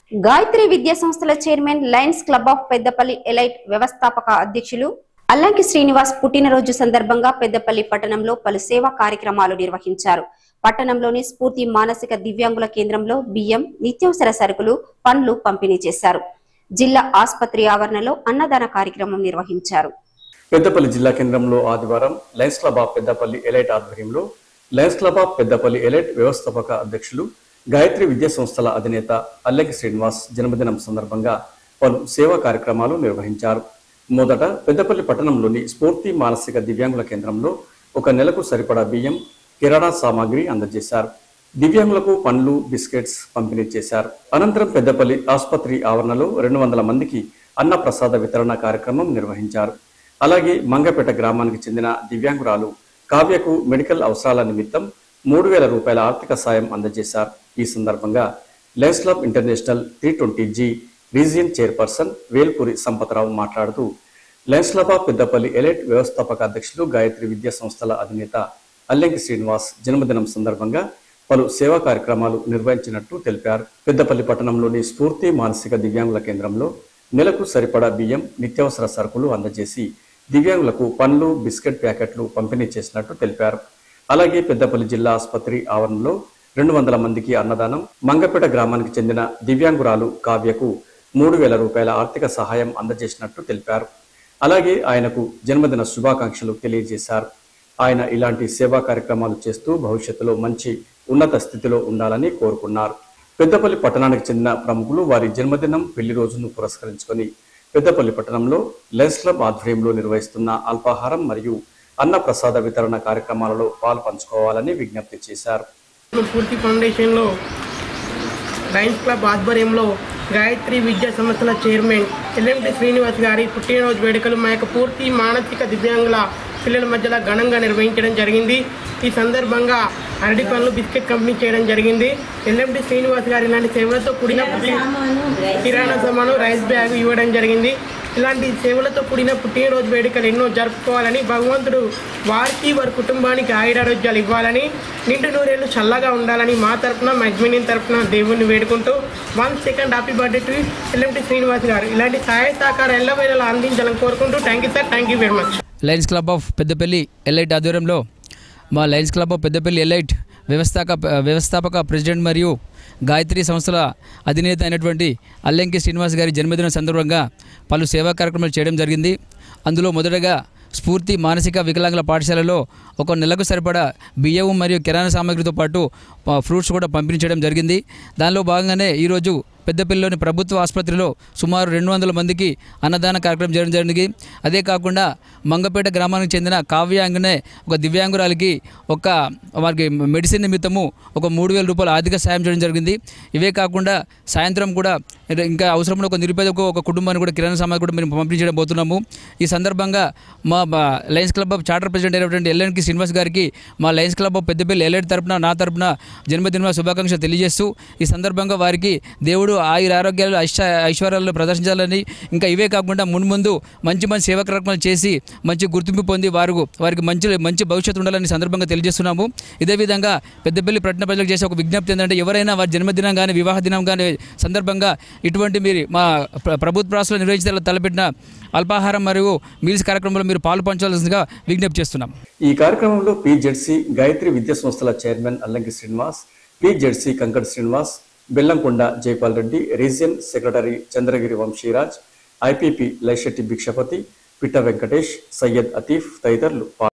గాయత్రి విద్యా సంస్థల chairman lions club of Peddapalli elite వ్యవస్థాపక అధ్యక్షులు అల్లంకి శ్రీనివాస్ పుట్టినరోజు సందర్భంగా పెద్దపల్లి పట్టణంలో పలు సేవా కార్యక్రమాలు నిర్వహించారు. పట్టణంలోని స్ఫూర్తి మానసిక దివ్యాంగుల కేంద్రంలో బియ్యం, నిత్యావసర సరుకులు, పండ్లు పంపిణీ చేశారు. జిల్లా ఆసుపత్రి ఆవరణలో అన్నదాన కార్యక్రమం నిర్వహించారు. పెద్దపల్లి జిల్లా కేంద్రంలో ఆదివారం lions club of Peddapalli elite ఆధ్వర్యంలో lions club of Peddapalli elite వ్యవస్థాపక అధ్యక్షులు గాయత్రి విద్యా సంస్థల అధినేత అల్లంకి శ్రీనివాస్ జన్మదినం సందర్భంగా పలు సేవా కార్యక్రమాలు నిర్వహించారు. మొదట పెద్దపల్లి పట్టణంలోని స్ఫూర్తి మానసిక దివ్యాంగుల కేంద్రంలో ఒక నెలకు సరిపడా బియ్యం, కిరాణా సామాగ్రి అందజేశారు. దివ్యాంగులకు పండ్లు, బిస్కెట్స్ పంపిణీ చేశారు. అనంతరం పెద్దపల్లి ఆసుపత్రి ఆవరణలో 200 మందికి అన్న ప్రసాద వితరణ కార్యక్రమం నిర్వహించారు. అలాగే మంగపేట గ్రామానికి చెందిన దివ్యాంగురాలు కావ్యకు మెడికల్ అవసరాల నిమిత్తం 3000 రూపాయల ఆర్థిక సాయం అందజేశారు. ఈ సందర్భంగా lions club international 320G region chairperson Velpuri Sampatrao మాట్లాడుతూ lions club of Peddapalli elite వ్యవస్థాపక అధ్యక్షులు గాయత్రి విద్యా సంస్థల అధినేత అల్లంకి శ్రీనివాస్ జన్మదినం సందర్భంగా పలు సేవా కార్యక్రమాలు నిర్వహించినట్టు తెలిపారు. పెద్దపల్లి పట్టణంలోని స్ఫూర్తి మానసిక దివ్యాంగుల కేంద్రంలో నెలకు సరిపడా బియ్యం, నిత్యావసర సరుకులు అందజేసి దివ్యాంగులకు పండ్లు, బిస్కెట్ ప్యాకెట్లు పంపిణీ చేసినట్టు తెలిపారు. అలాగే పెద్దపల్లి జిల్లా ఆసుపత్రి ఆవరణలో 200 మందికి అన్నదానం, మంగపేట గ్రామానికి చెందిన దివ్యాంగురాలు కావ్యకు 3000 రూపాయల ఆర్థిక సహాయం అందజేసినట్టు తెలిపారు. అలాగే ఆయనకు జన్మదిన శుభాకాంక్షలు తెలియజేశారు. ఆయన ఇలాంటి సేవా కార్యక్రమాలు చేస్తూ భవిష్యత్తులో మంచి ఉన్నత స్థితిలో ఉండాలని కోరుకున్నారు. పెద్దపల్లి పట్టణానికి చెందిన ప్రముఖులు వారి జన్మదినం, పెళ్లి రోజును పురస్కరించుకొని పెద్దపల్లి పట్టణంలో లయన్స్ క్లబ్ ఆధ్వర్యంలో నిర్వహిస్తున్న అల్పాహారం మరియు అన్న ప్రసాద వితరణ కార్యక్రమాలలో పాల్పంచుకోవాలని విజ్ఞప్తి చేశారు. పూర్తి ఫౌండేషన్లో లయన్స్ క్లబ్ ఆధ్వర్యంలో గాయత్రి విద్యా సంస్థల చైర్మన్ ఎల్ఎండి శ్రీనివాస్ గారి పుట్టినరోజు వేడుకలు మా యొక్క పూర్తి మానసిక దివ్యాంగుల పిల్లల మధ్యలో ఘనంగా నిర్వహించడం జరిగింది. ఈ సందర్భంగా అరటి పండ్లు, బిస్కెట్ కంపెనీ చేయడం జరిగింది. ఎల్ఎండి శ్రీనివాస్ గారు ఇలాంటి సేవలతో కూడిన కిరాణా సామాను, రైస్ బ్యాగ్ ఇవ్వడం జరిగింది. ఇలాంటి సేవలతో కూడిన పుట్టినరోజు వేడుకలు ఎన్నో జరుపుకోవాలని, భగవంతుడు వారికి, వారి కుటుంబానికి ఆయురారోగ్యాలు ఇవ్వాలని, నిండు నూరేళ్ళు చల్లగా ఉండాలని మా తరఫున, మా అడ్మిన్ తరఫున దేవుణ్ణి వేడుకుంటూ 1 second happy birthday to LMD Srinivas గారు. ఇలాంటి సహాయ సహకారం ఎల్లవేళలా అందించాలని కోరుకుంటూ thank you sir, thank you very much. Lions club of Peddapalli elite ఆధ్వర్యంలో మా lions club of Peddapalli elite వ్యవస్థాపక ప్రెసిడెంట్ మరియు గాయత్రి సంస్థల అధినేత అయినటువంటి అల్లంకి శ్రీనివాస్ గారి జన్మదిన సందర్భంగా పలు సేవా కార్యక్రమాలు చేయడం జరిగింది. అందులో మొదటగా స్ఫూర్తి మానసిక వికలాంగుల పాఠశాలలో ఒక నెలకు సరిపడా బియ్యం మరియు కిరాణా సామాగ్రితో పాటు ఫ్రూట్స్ కూడా పంపిణీ చేయడం జరిగింది. దానిలో భాగంగానే ఈరోజు పెద్దపల్లిలోని ప్రభుత్వ ఆసుపత్రిలో సుమారు 200 మందికి అన్నదాన కార్యక్రమం చేయడం జరిగింది. అదే కాకుండా మంగపేట గ్రామానికి చెందిన కావ్య అంగనే ఒక దివ్యాంగురాలికి వారికి మెడిసిన్ నిమిత్తము ఒక 3000 రూపాయల ఆర్థిక సాయం చేయడం జరిగింది. ఇవే కాకుండా సాయంత్రం కూడా ఇంకా అవసరమైన ఒక నిరుపేదకు ఒక కుటుంబాన్ని కూడా కిరాణా సామాగ్రి కూడా మేము పంపించడం పోతున్నాము. ఈ సందర్భంగా మా lions club of charter president అయినటువంటి ఎల్ఎన్కి శ్రీనివాస్ గారికి మా lions club of Peddapalli elite తరపున, నా తరపున జన్మదిన శుభాకాంక్షలు తెలియజేస్తూ ఈ సందర్భంగా వారికి దేవుడు ఆయుర ఆరోగ్యాలు, ఐశ్వర్యాలు ప్రదర్శించాలని, ఇంకా ఇవే కాకుండా మున్ముందు మంచి సేవా కార్యక్రమాలు చేసి మంచి గుర్తింపు పొంది వారికి మంచి భవిష్యత్తు ఉండాలని సందర్భంగా తెలియజేస్తున్నాము. ఇదే విధంగా పెద్దపల్లి పట్టణ ప్రజలకు చేసే ఒక విజ్ఞప్తి ఏంటంటే, ఎవరైనా వారి జన్మదినం కానీ, వివాహ దినం కానీ సందర్భంగా ఇటువంటి మీరు మా ప్రభుత్వ ప్రాసలో నిర్వహించే తలపెట్టిన అల్పాహారం మరియు మీల్స్ కార్యక్రమంలో మీరు పాలు పంచాల్సిందిగా విజ్ఞప్తి చేస్తున్నాం. ఈ కార్యక్రమంలో పిజెడ్సి గాయత్రి విద్యా సంస్థల chairman Allanki Srinivas, PZC Kankad Srinivas, Bellamkonda Jaipal Reddy, region secretary Chandragiri Vamshiraj, IPP Laishetti Bhikshapathi, Pitta Venkatesh, Syed Atif తదితరులు